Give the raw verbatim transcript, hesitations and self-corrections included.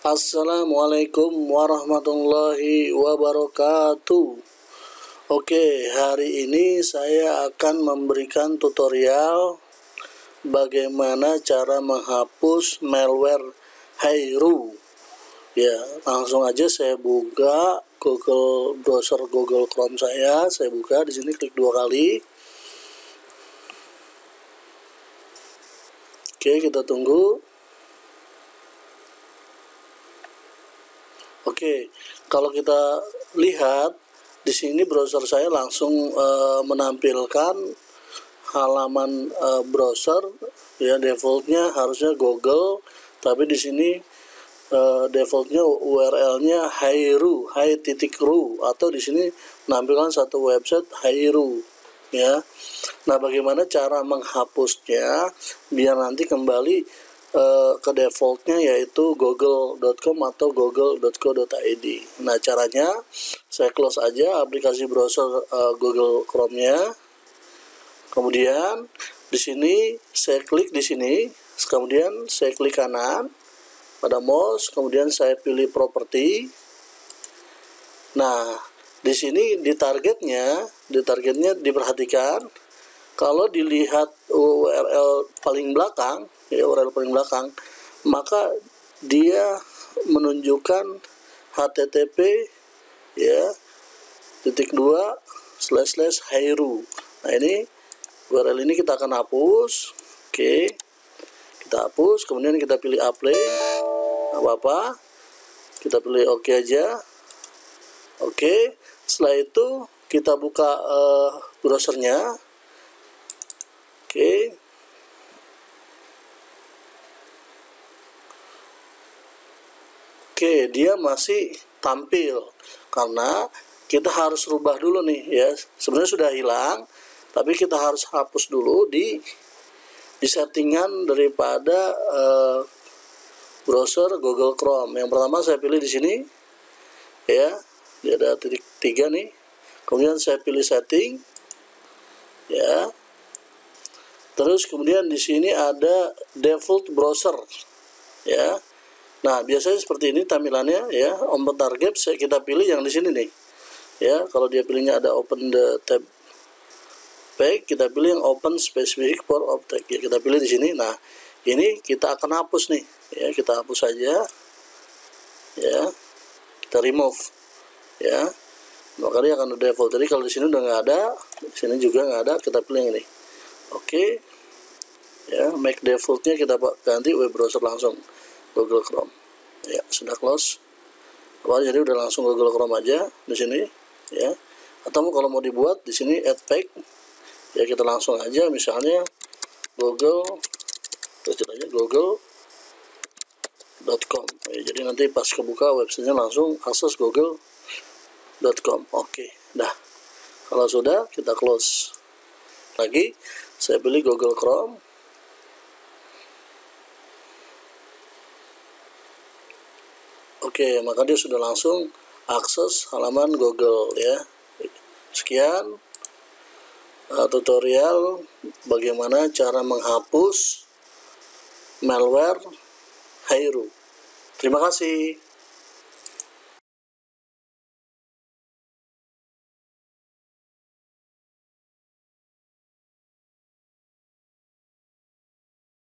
Assalamualaikum warahmatullahi wabarakatuh. Oke, hari ini saya akan memberikan tutorial bagaimana cara menghapus malware Hairu. Ya, langsung aja saya buka Google browser Google Chrome saya. Saya buka di sini, klik dua kali. Oke, kita tunggu. Oke, kalau kita lihat di sini browser saya langsung e, menampilkan halaman e, browser, ya defaultnya harusnya Google, tapi di sini e, defaultnya U R L-nya Hairu, hai titik ru, atau di sini menampilkan satu website Hairu, ya. Nah, bagaimana cara menghapusnya biar nanti kembali ke defaultnya, yaitu google dot com atau google dot co dot i d. Nah, caranya saya close aja aplikasi browser uh, Google Chrome-nya. Kemudian di sini saya klik di sini, kemudian saya klik kanan pada mouse, kemudian saya pilih properti. Nah, di sini di targetnya, di targetnya diperhatikan. Kalau dilihat U R L paling belakang, ya U R L paling belakang, maka dia menunjukkan H T T P ya titik dua slash slash Hairu. Nah, ini U R L ini kita akan hapus. Oke, kita hapus, kemudian kita pilih apply, apa-apa, kita pilih oke aja. Oke, setelah itu kita buka uh, browsernya. Oke, oke, dia masih tampil karena kita harus rubah dulu nih, ya. Sebenarnya sudah hilang, tapi kita harus hapus dulu di di settingan daripada uh, browser Google Chrome. Yang pertama saya pilih di sini, ya, dia ada titik tiga nih. Kemudian saya pilih setting, ya. Terus kemudian di sini ada default browser, ya. Nah, biasanya seperti ini tampilannya, ya. Open target saya kita pilih yang di sini nih, ya. Kalau dia pilihnya ada open the tab page, kita pilih yang open specific for object, ya. Kita pilih di sini. Nah, ini kita akan hapus nih, ya. Kita hapus saja, ya. Kita remove, ya. Maka dia akan default. Jadi kalau di sini udah nggak ada, di sini juga nggak ada, kita pilih yang ini. Oke, ya, make defaultnya kita ganti web browser langsung Google Chrome. Ya, sudah close. Apa, jadi udah langsung Google Chrome aja di sini, ya. Atau kalau mau dibuat di sini add pack, ya kita langsung aja misalnya Google, kecil aja google dot com. Ya, jadi nanti pas kebuka websitenya langsung akses google dot com. Oke, dah. Kalau sudah, kita close lagi. Saya pilih Google Chrome. Oke, maka dia sudah langsung akses halaman Google, ya. Sekian uh, tutorial bagaimana cara menghapus malware Hairu. Terima kasih.